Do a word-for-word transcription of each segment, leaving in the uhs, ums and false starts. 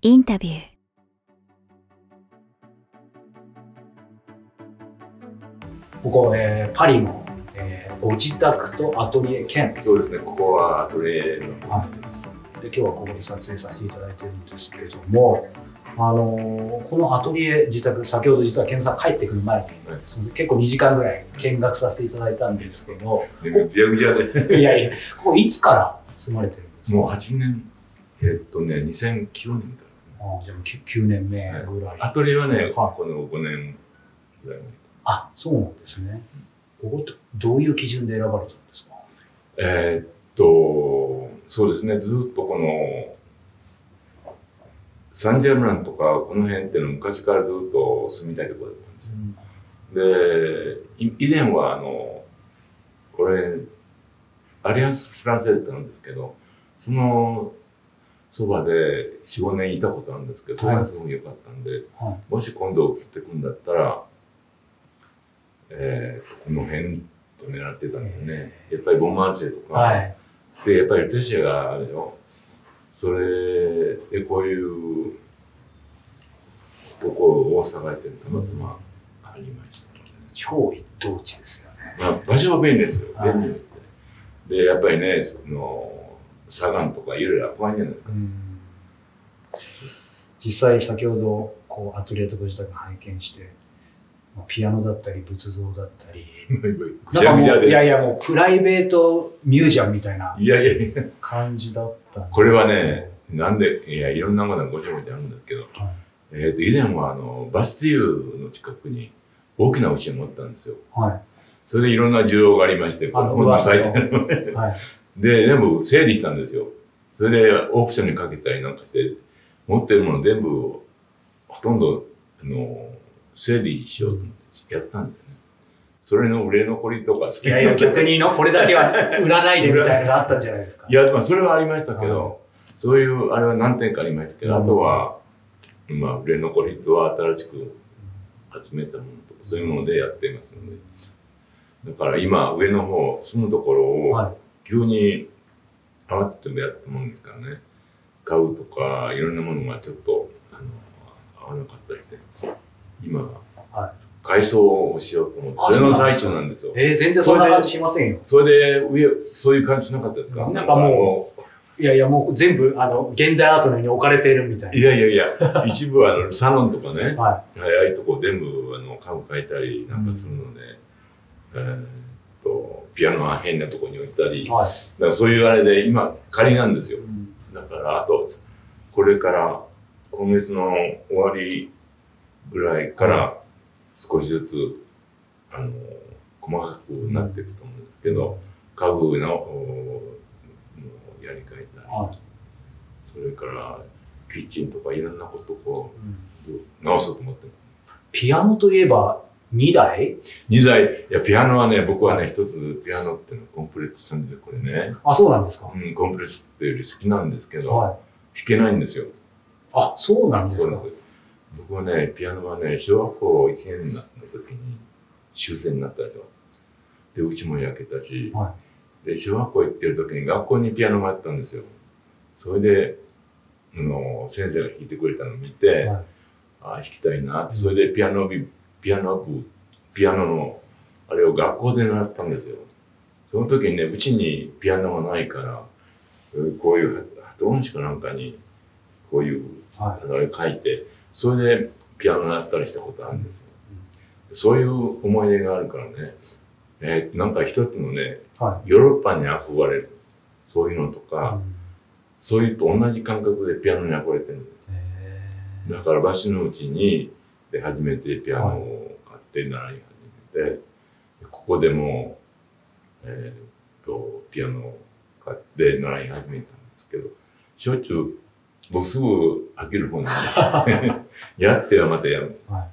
インタビュー。 ここ、えー、パリの、えー、ご自宅とアトリエ兼。 そうですね、ここはアトリエの方ですね。 で今日はここで撮影させていただいてるんですけども、あのー、このアトリエ自宅、先ほど実は健さん帰ってくる前に、はい、結構にじかんぐらい見学させていただいたんですけど、 ぐちゃぐちゃでいやいや、ここいつから住まれてるんですか？ もうはちねん、えー、っとね、にせんきゅうねんから、 ね。ああ、じゃあきゅうねんめぐらい。 アトリエはね、はい、このごねんぐらい前。 あ、そうなんですね。ここってどういう基準で選ばれたんですか？ えー、っと、そうですね、ずっとこの、サンジェルマンとかこの辺っていうのは昔からずっと住みたいところだったんですよ。うん、で、以前はあの、これ、アリアンス・フランセルってなんですけど、そのそばでよん、ごねんいたことあるんですけど、それがすごい良かったんで、はい、もし今度移ってくんだったら、えー、とこの辺と狙ってたんでね、やっぱりボンマルシェとか、はい、で、やっぱりテシアがあるでしょ。それでこういうところを探してたまたまありました、ね。 超一等地ですよね。 まあ、場所は便利ですよ。便利で。で、やっぱりね、その、砂岩とかいろいろ怖いんじゃないですか。 実際先ほどこうアトリエとご自宅拝見して、ピアノだったり仏像だったり、なんかもういやいやもうプライベートミュージアムみたいな感じだったんです。 これはね、なんでいやいろんなものがごちゃごちゃあるんですけど、はい、えっと以前はあのバスティーユの近くに大きな牛を持ったんですよ。はい、それでいろんな需要がありまして、こんな咲いてるので、はい、で全部整理したんですよ。それでオークションにかけたりなんかして持ってるもの全部ほとんどあの整理しようと思ってやったんだよね。それの売れ残りとか好きな。 いやいや、逆にの、これだけは売らないでみたいなのがあったんじゃないですか。 いや、まあ、それはありましたけど、そういう、あれは何点かありましたけど、あとは、まあ、売れ残りと新しく集めたものとか、そういうものでやっていますので。だから今、上の方、住むところを、急に余っててもやったもんですからね。買うとか、いろんなものがちょっと、あの、合わなかったりして。今、はい、改装をしようと思って、それの最中なんですよ。 えー、全然そんな感じしませんよ。 それで、上、そういう感じしなかったですか？ なんかもう、いやいや、もう全部、あの、現代アートのように置かれているみたいな。 いやいやいや、一部は、あの、サロンとかね、はい、ああいうとこ全部、あの、家具変えたりなんかするので、うん、えーっと、ピアノは変なとこに置いたり、はい、だからそういうあれで、今、仮なんですよ。うん、だから、あと、これから、今月の終わり、ぐらいから少しずつ、あの、細かくなっていくと思うんですけど、家具のやり替えたり、はい、それからキッチンとかいろんなことをこう、うん、直そうと思ってます。 ピアノといえばにだい ? に 台。いや、ピアノはね、僕はね、一つピアノっていうのコンプレックスしたんで、これね。 あ、そうなんですか？ うん、コンプレックスっていうより好きなんですけど、はい、弾けないんですよ。 あ、そうなんですか？ 僕はね、ピアノはね、小学校いちねんの時に終戦になったでしょ。で、うちも焼けたし、はい、で、小学校行ってる時に学校にピアノがあったんですよ。それで、あの、先生が弾いてくれたのを見て、はい、ああ、弾きたいなって、それでピアノ部、ピアノ部、ピアノの、あれを学校で習ったんですよ。その時にね、うちにピアノがないから、こういう鳩音しかなんかに、こういう、はい、あれ書いて、それでピアノやったりしたことあるんですよ。うん、そういう思い出があるからね、えー、なんか一つのね、はい、ヨーロッパに憧れる、そういうのとか、うん、そういうと同じ感覚でピアノに憧れてるんです。だからバシのうちにで初めてピアノを買って習い始めて、はい、ここでも、えー、っとピアノを買って習い始めたんですけど、しょっちゅう僕すぐ飽きる方なんでやってはまたやる。はい、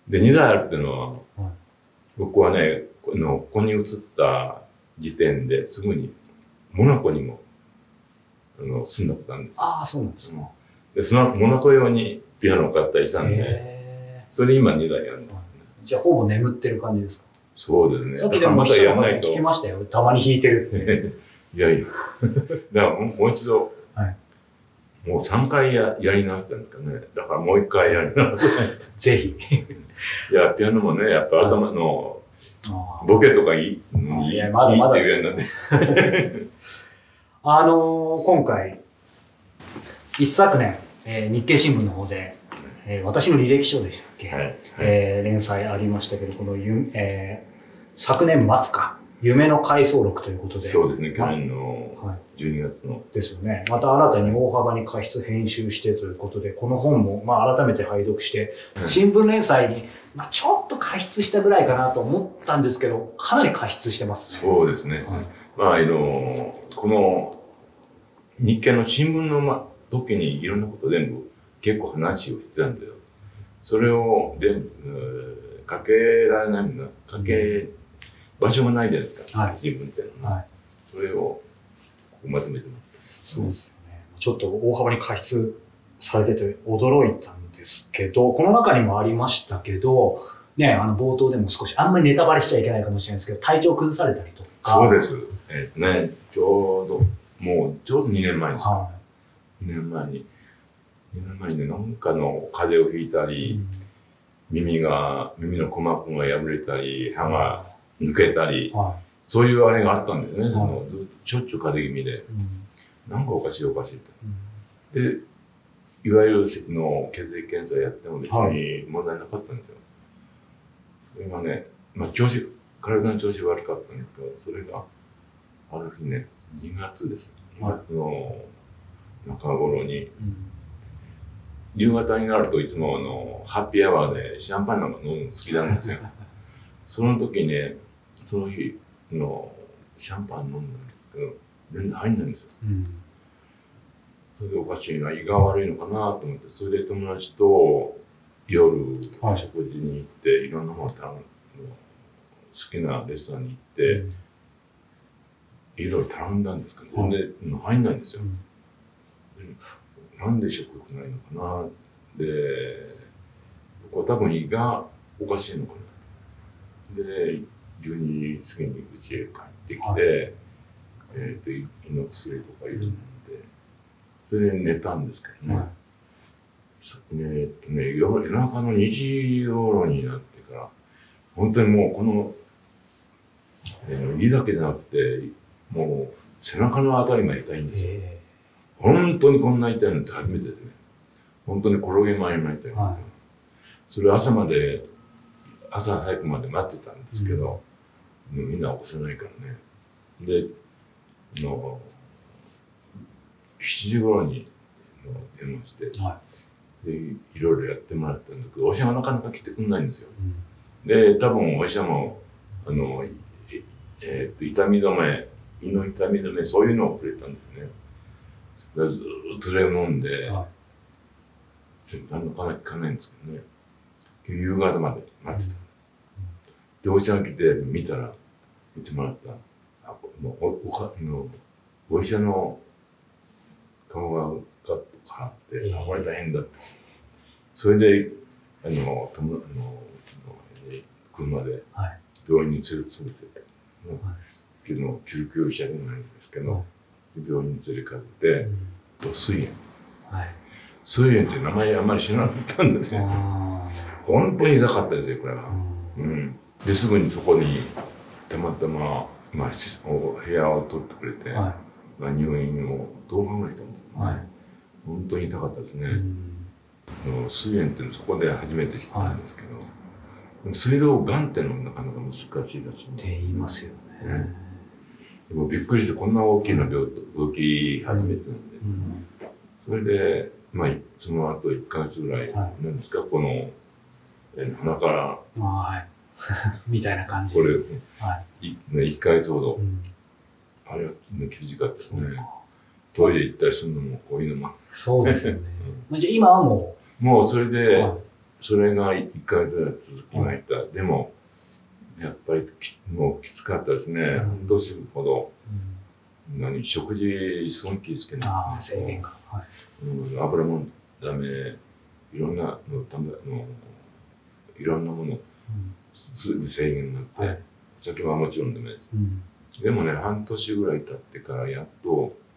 で、にだいあるっていうのは、はい、僕はね、このここに移った時点ですぐにモナコにもあの住んだことあるんですよ。 ああ、そうなんですか。 で、そのモナコ用にピアノを買ったりしたんで、それで今にだいあるんです、ね。 じゃあほぼ眠ってる感じですか？ そうですね。 さっきでもまたやんないと。聞きましたよ。たまに弾いてるって。 いやいや。だからもう一度、はい、 もうさんかい や, やり直したんですかね。だからもういっかいやり直した。 ぜひ。 いや、ピアノもね、やっぱ頭のボケとかいい、いい、いや、まだまだいいって言うんだね。 あのー、今回、一昨年、えー、日経新聞の方で、えー、私の履歴書でしたっけ、はいはい、えー、連載ありましたけど、このゆ、えー、昨年末か、夢の回想録ということで。 そうですね、去年のじゅうにがつの。 ですよね。また新たに大幅に加筆編集してということで、この本も、まあ、改めて拝読して、新聞連載に、まあ、ちょっと加筆したぐらいかなと思ったんですけど、かなり加筆してますね。そうですね。はい、まあ、あの、この日経の新聞の、ま、時にいろんなこと全部結構話をしてたんだよ。それを全部かけられないんだ。かけ、場所がないじゃないですか。はい、新聞っていうのは、はい。それをまとめてます。 そうですよね。ちょっと大幅に加筆されてて驚いたんですけど、この中にもありましたけど、ね、あの冒頭でも少しあんまりネタバレしちゃいけないかもしれないですけど、体調崩されたりとか。 そうです。えっとね、ちょうど、もうちょうどにねんまえですか。はい、にねんまえに、にねんまえにね、なんかの風邪をひいたり、うん、耳が、耳の鼓膜が破れたり、歯が抜けたり、はい、そういうあれがあったんですね。はい、そのしょっちゅう風邪気味で、うん、なんかおかしいおかしいと。うん、で、いわゆるの血液検査やっても別に問題なかったんですよ。それがね、まあ調子、体の調子悪かったんですけど、それがある日ね、にがつです。にがつの中頃に、うん、夕方になるといつもあのハッピーアワーでシャンパンなんか飲むの好きなんですよ。その時にね、その日のシャンパン飲んだんですけど、全然入んないんですよ。うん、それでおかしいな、胃が悪いのかなと思って、それで友達と夜食事に行って、はい、いろんなもの頼む、好きなレストランに行って、うん、いろいろ頼んだんですけど、全然入んないんですよ。うん、なんで食欲ないのかな。で、僕は多分胃がおかしいのかな。で、じゅうにじ過ぎに家へ帰ってきて、はい、えっと、胃の薬とかいるので、それで寝たんですけどね。はい、えっとね、夜中のにじ頃になってから、本当にもうこの、えー、胃だけじゃなくて、もう背中のあたりが痛いんですよ。本当にこんな痛いのって初めてですね。本当に転げ回りましたよ。はい、それ朝まで、朝早くまで待ってたんですけど、うん、みんな起こせないからね。で、のしちじ頃に電話して、はい、で、いろいろやってもらったんだけど、お医者がなかなか来てくんないんですよ。うん、で、多分お医者も、あの、ええー、っと、痛み止め、胃の痛み止め、そういうのをくれたんですね。ずーっとそれを飲んで、はい、なかなか効かないんですけどね。夕方まで待ってた。で、お医者が来て見たら、見てもらった。あ、もうお、おか、の、お医者の顔がガッと変わって、あ、これ大変だって。それで、あの、たむ、あの、車で病院に連れてって、はい、けど、救急車でもないんですけど、はい、病院に連れかけて、うん、膵炎。はい、膵炎って名前あんまり知らなかったんですよ。本当に痛かったですよ、これは。うん。で、すぐにそこに、たまたま、まあ、部屋を取ってくれて、はい、まあ、入院をどう考えたんですかね。はい、本当に痛かったですね。膵炎ってそこで初めて知ったんですけど、はい、膵臓がんってのはなかなか難しいらしい。 って言いますよね。ね、 でもびっくりして、こんな大きな病病気初めてなんで、うんうん、それで、まあ、その後いっかげつぐらい、なんですか、この、え鼻から、 はい、みたいな感じこれ、はい、いっかげつほど、うん、あれは厳しかったですね。トイレ行ったりするのも、こういうのも。 そうですよね。うん、じゃあ今はもうもうそれで、はい、それがいっかげつぐらい続きました。はい、でも、やっぱりもうきつかったですね。うん、半年ほど、うん、何、食事すごい気をつけない、ね。 ああ、制限が。はい、 うん、油もダメ、いろんなの、ための、いろんなもの、すぐ制限になって、はい、酒はもちろんダメです。うん、でもね、半年ぐらい経ってからやっと、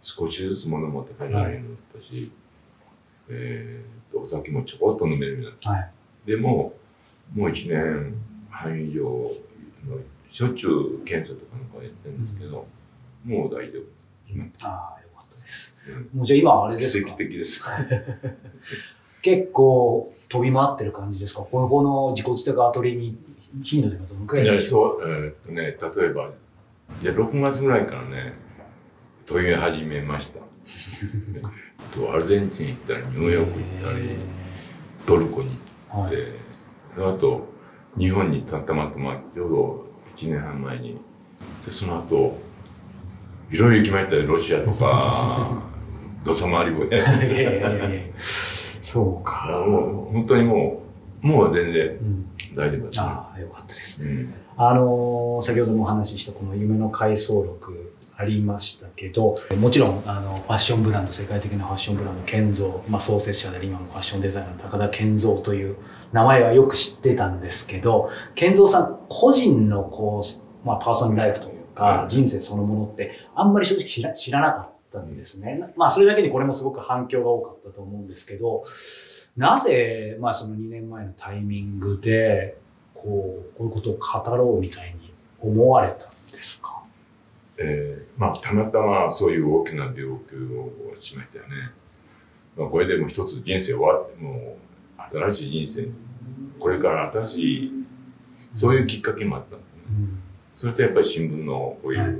少しずつ物も食べられるようになったし、えー、お酒もちょこっと飲めるようになった。はい、でも、もういちねんはん以上のしょっちゅう検査とかなんかやってるんですけど、うん、もう大丈夫です。 うん、ああ、よかったです。うん、もうじゃあ今あれですか？ 奇跡的です。 結構飛び回ってる感じですか？この、この自己自宅アトリエに頻度でどのくらい？ いや、そう、えー、っとね、例えば、いや、ろくがつぐらいからね、飛び始めました。とアルゼンチン行ったり、ニューヨーク行ったり、トルコに行って、はい、その後、日本にたまたまちょうどいちねんはんまえに、でその後、いろいろ行きましたよ、ロシアとか、土佐回りもね。 そうか。 もう、本当にもう、もう全然大丈夫だった、 うん。ああ、よかったですね。うん、あのー、先ほどもお話ししたこの夢の回想録ありましたけど、もちろん、あの、ファッションブランド、世界的なファッションブランド、ケンゾー、まあ、創設者であり、今のファッションデザイナーの高田健三という名前はよく知ってたんですけど、健三さん個人のこう、まあ、パーソナルライフというか、人生そのものって、あんまり正直知ら、知らなかったんですね。まあ、それだけにこれもすごく反響が多かったと思うんですけど、なぜ、まあ、そのにねんまえのタイミングで、こう、こういうことを語ろうみたいに思われたんですか？ えー、まあ、たまたまそういう大きな病気をしましたよね。まあ、これでも一つ人生終わって、もう、新しい人生、これから新しい、そういうきっかけもあったんですね。うん、それとやっぱり新聞のこういう、はい、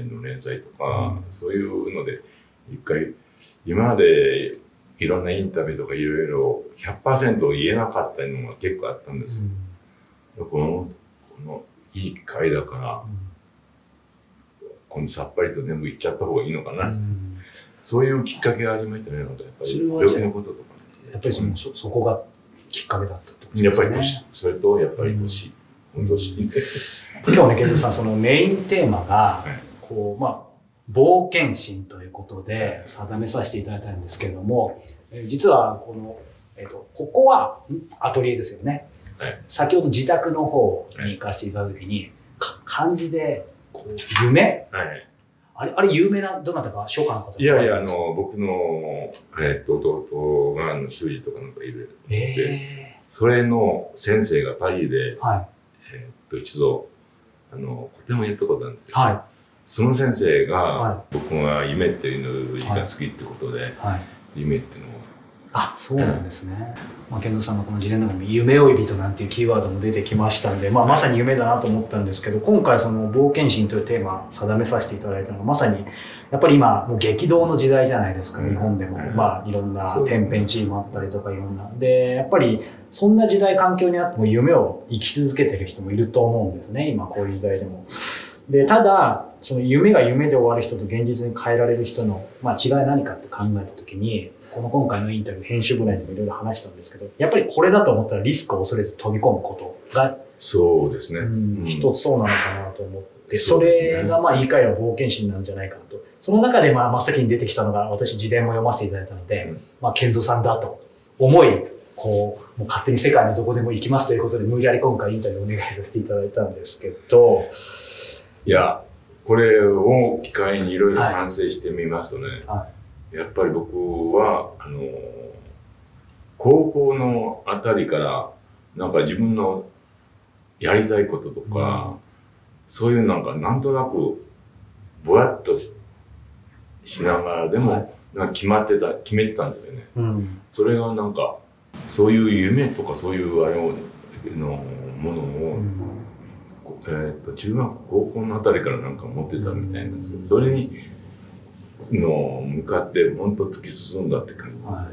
の連載とか、うん、そういうので、一回、今までいろんなインタビューとかいろいろ ひゃくパーセント 言えなかったのが結構あったんですよ。うん、この、このいい回だから、うん今度さっぱりと全部言っちゃった方がいいのかな。うん、そういうきっかけがありましたね。やっぱり病気のこととか。 やっぱりその、うん、そ、そこがきっかけだったってことですね。 やっぱり年、それとやっぱり年、うん、年。 今日ね、ケンゾーさん、そのメインテーマが、はい、こう、まあ、冒険心ということで定めさせていただいたんですけれども、え実はこの、えっと、ここはアトリエですよね。はい、先ほど自宅の方に行かせていただいたときに、か漢字で、夢、はい、あれ、あれ有名な、どなたか、商家の方いやいや、あの、僕の、えっと、弟が、あの、修士とかなんかいるので、それの先生がパリで、はい、えっと、一度、あの、個展をやったことなんですよ。はい、その先生が、はい、僕が夢っていう字が好きってことで、はいはい、夢っていうのを、 あ、そうなんですね。うん、まあ、健三さんのこの事例の中に夢追い人なんていうキーワードも出てきましたんで、まあ、まさに夢だなと思ったんですけど、今回その冒険心というテーマを定めさせていただいたのが、まさに、やっぱり今、もう激動の時代じゃないですか、日本でも。うん、まあ、いろんな天変地異もあったりとかいろんな。で、やっぱり、そんな時代環境にあっても夢を生き続けてる人もいると思うんですね、今こういう時代でも。で、ただ、その夢が夢で終わる人と現実に変えられる人の、まあ、違いは何かって考えたときに、この今回のインタビュー、編集部内でもいろいろ話したんですけど、やっぱりこれだと思ったらリスクを恐れず飛び込むことが、 そうですね。 うん、一つそうなのかなと思って、それがまあ言い換えれば冒険心なんじゃないかなと。その中でまあ真っ先に出てきたのが、私自伝も読ませていただいたので、うん、まあ健三さんだと思い、こう、もう勝手に世界のどこでも行きますということで、無理やり今回インタビューをお願いさせていただいたんですけど、 いや、これを機会にいろいろ反省してみますとね、はいはい、やっぱり僕は、あの、高校のあたりから、なんか自分のやりたいこととか、うん、そういうなんかなんとなく、ぼやっと し, しながらでも、はい、なんか決まってた、決めてたんですよね。うん、それがなんか、そういう夢とかそういうあれを、のものを、うんえー、と中学高校のあたりからなんか持ってたみたいなんですよ。それにの向かって本当突き進んだって感じですね。はい、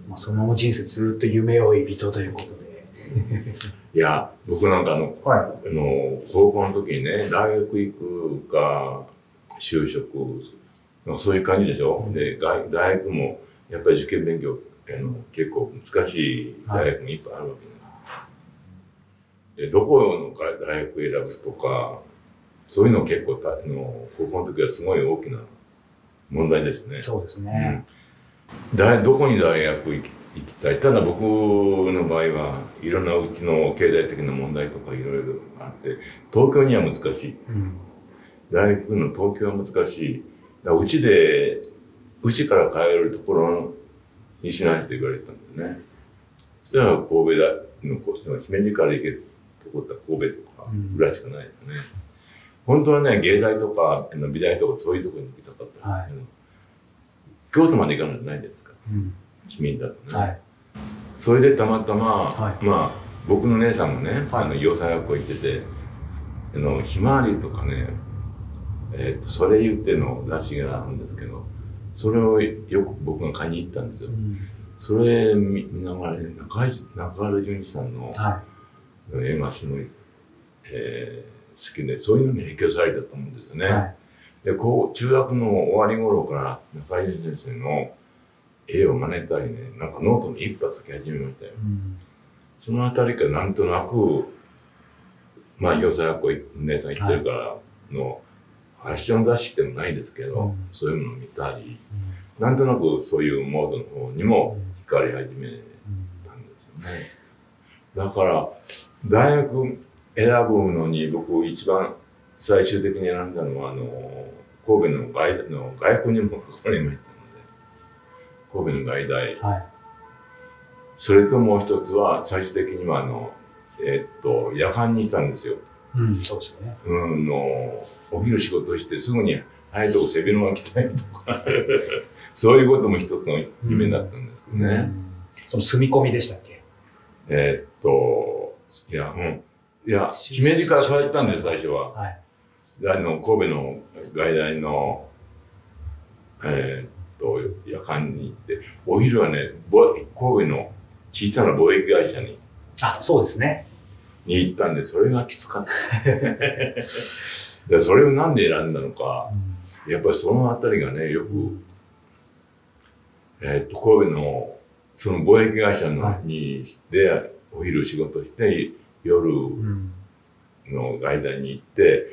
まあ、そのまま人生ずっと夢追い人ということで。 いや僕なんかあの、はい、あの高校の時にね大学行くか就職なんかそういう感じでしょ。うん、で大学もやっぱり受験勉強あの結構難しい大学もいっぱいあるわけね。でどこの大学選ぶとかそういうの結構たの高校の時はすごい大きな問題ですね。 そうですね。 うん、だどこに大学行き、行きたい。ただ僕の場合はいろんなうちの経済的な問題とかいろいろあって東京には難しい。うん、大学の東京は難しい。 うちで、うちから帰るところにしないと言われたんだよね。そしたら神戸だの、姫路から行けるとこって神戸とかぐらいしかないよね。うん、本当はね、芸大とか美大とかそういうところに行きたかったんだけど、はい、京都まで行かないとないじゃないですか。うん、君だとね。はい、それでたまたま、はい、まあ、僕の姉さんもね、はい、あの、洋裁学校行ってて、あの、ひまわりとかね、えっと、それ言っての雑誌があるんですけど、それをよく僕が買いに行ったんですよ。うん、それ見ながらね、中中原淳二さんの絵がすごい、えー、好きで、そういうのに影響されたと思うんですよね。はい、で、こう、中学の終わり頃から中原淳二先生の絵を真似たりね、なんかノートに一派書き始めましたよ。うん、そのあたりからなんとなく、まあ、洋裁学校姉さん行ってるからの、はい、ファッション雑誌ってもないですけど、うん、そういうものを見たり、うん、なんとなくそういうモードの方にも光り始めたんですよね。だから、大学選ぶのに僕一番最終的に選んだのは、あの、神戸の外の外国にも関わりましたので、神戸の外大。はい、それともう一つは、最終的にはあの、えー、っと、夜間にしたんですよ。 うん、そうですね。 うん、の、お昼仕事してすぐに、早いとこ背広が着たいとか、そういうことも一つの夢だったんですけどね。うんうん、 その住み込みでしたっけ？ えー、っと、いや、うん。いや、姫路から帰ったんです、最初は。はい。あの、神戸の外大の、えー、っと、夜間に行って、お昼はね、神戸の小さな貿易会社に、 あ、そうですね。 に行ったんで、それがきつかった。でそれをなんで選んだのか、うん、やっぱりそのあたりがね、よく、えー、っと、神戸の、その貿易会社の、はい、にで、お昼仕事して、夜の外大に行って、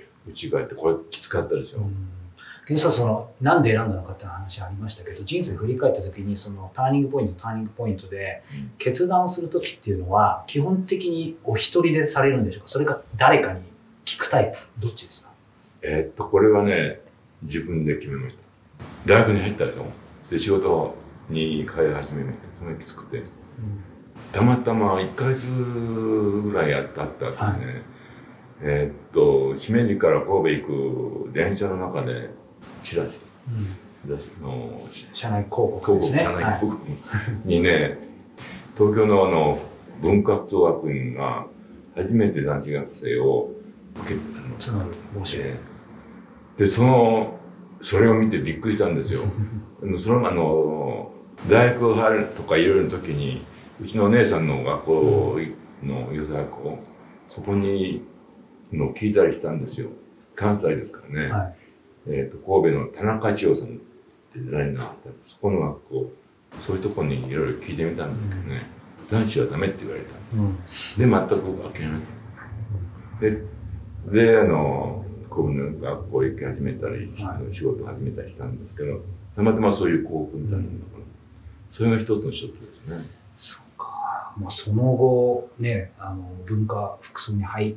うち帰って、これきつかったですよ。 けどさ、その、なんで選んだのかって話ありましたけど、人生振り返った時に、そのターニングポイント、ターニングポイントで、決断をする時っていうのは、基本的にお一人でされるんでしょうか？それか誰かに聞くタイプ？どっちですか？ えー、っと、これはね、自分で決めました。大学に入ったでしょ。で、仕事に通い始めました。それがきつくて。うん、たまたまいっかげつぐらいやったった後にね、はい、えー、っと、姫路から神戸行く電車の中で、チラシ、うん、の社内広告ですね。 社内広告にね、はい、東京のあの文化創学院が初めて男子学生を受けてたの。募集で。 で、その、それを見てびっくりしたんですよ。そのあの、大学入るとかいろいろの時に、うちのお姉さんの学校の洋裁学校、そこにの聞いたりしたんですよ。関西ですからね。はい、えっと、神戸の田中千代さんってデザイナーだったんです。そこの学校、そういうところにいろいろ聞いてみたんだけどね、うん、男子はダメって言われたんです。うん、で、全く僕諦めた。で、で、あの、神戸の学校行き始めたり、はい、仕事を始めたりしたんですけど、たまたまそういう広告みたいなのが、うん、それが一つの一つですね。 そうか。まあ、その後、ね、あの、文化服装に入って、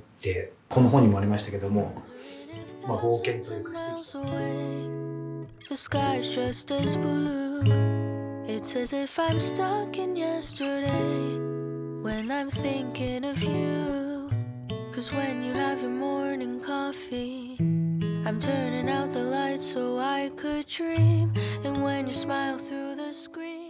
この本にもありましたけども、まあ、冒険というかしてきた。The sky's just as blue. It's as if I'm stuck in yesterday when I'm thinking of you. Cause when you have your morning coffee, I'm turning out the lights so I could dream. And when you smile through the screen